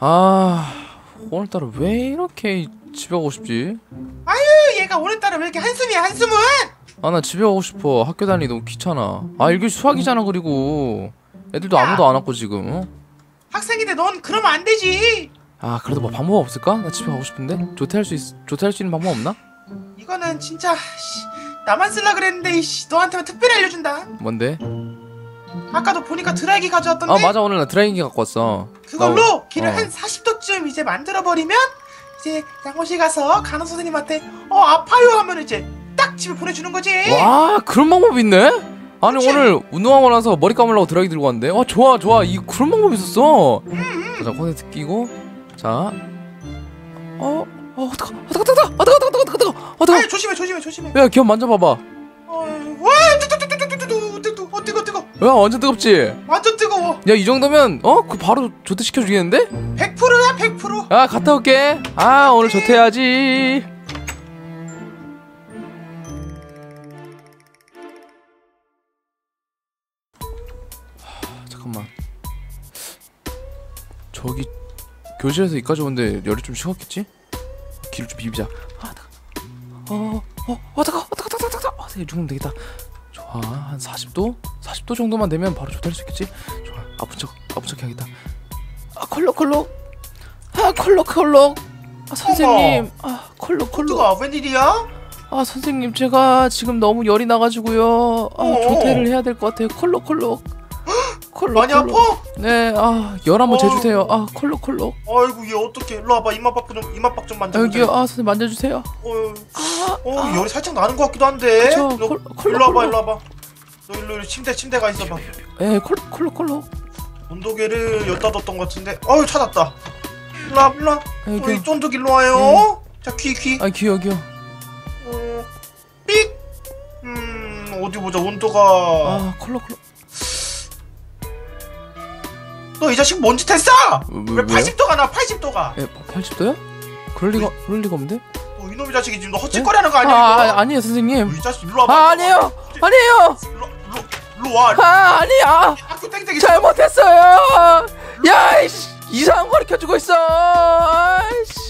아, 오늘따라 왜 이렇게 집에 가고 싶지? 아유, 얘가 오늘따라 왜 이렇게 한숨이야, 한숨은? 아, 나 집에 가고 싶어. 학교 다니기 너무 귀찮아. 아, 1교시 수학이잖아. 그리고 애들도 야. 아무도 안 왔고 지금. 어? 학생인데 넌 그러면 안 되지. 아, 그래도 뭐 방법 없을까? 나 집에 가고 싶은데. 조퇴할 수 있는 방법 없나? 이거는 진짜 나만 쓸라 그랬는데 너한테만 특별히 알려준다. 뭔데? 아까도 보니까 드라이기 가져왔던데. 아, 맞아. 오늘 나 드라이기 갖고 왔어. 그걸로 길을 한 40도쯤 이제 만들어버리면 이제 양호실 가서 간호 선생님한테 아파요 하면 이제 딱 집에 보내주는 거지. 와, 그런 방법이 있네? 아니, 그치? 오늘 운동하고 나서 머리 감으려고 드라이기 들고 왔는데. 와, 좋아. 그런 방법이 있었어. 자, 콘센트 끼고. 자. 어떡하. 아니, 조심해. 야, 기업 만져봐봐. 와, 뜨거. 야, 완전 뜨겁지? 완전 뜨거워. 야, 이 정도면 그 바로 조퇴시켜 주겠는데? 100%야, 100%. 야, 갔다 올게. 아, 오늘 조퇴해야지. 잠깐만. 저기 교실에서 이까지 오는데 열이 좀 식었겠지? 길을 좀 비비자. 따가. 이 정도면 되겠다. 좋아, 한 40도? 40도 정도만 되면 바로 조퇴할 수 있겠지? 좋아, 아픈 척 해야겠다. 콜록. 선생님. 콜록. 뜨거. 웬일이야? 선생님, 제가 지금 너무 열이 나가지고요. 조퇴를 해야 될 것 같아요. 콜록. 많이 아파? 네, 열 한번 재주세요. 콜록. 아이고, 얘 어떡해. 일로 와봐. 이마박 좀 만져보자. 여기요. 선생님 만져주세요. 열이 살짝 나는 것 같기도 한데. 그쵸. 일로 와봐. 너 일로 침대가 있어봐. 예, 콜록. 온도계를 여기다 뒀던 것 같은데. 찾았다. 일로 와. 이 쫀득 일로 와요. 자, 귀. 귀여워. 삑. 어디 보자. 온도가. 콜록. 너 이 자식 뭔 짓 했어? 왜 왜요? 80도가 나? 80도가. 80도요? 그럴 리가 없는데? 이놈의 자식이 지금 너 헛짓거리 하는 거 아니야? 이거? 아니에요, 선생님. 이 자식 일로 와봐. 아니에요. 일로 와. 아니야. 학교 땡땡이 잘못했어요. 야, 이상한 거 가르쳐주고 있어.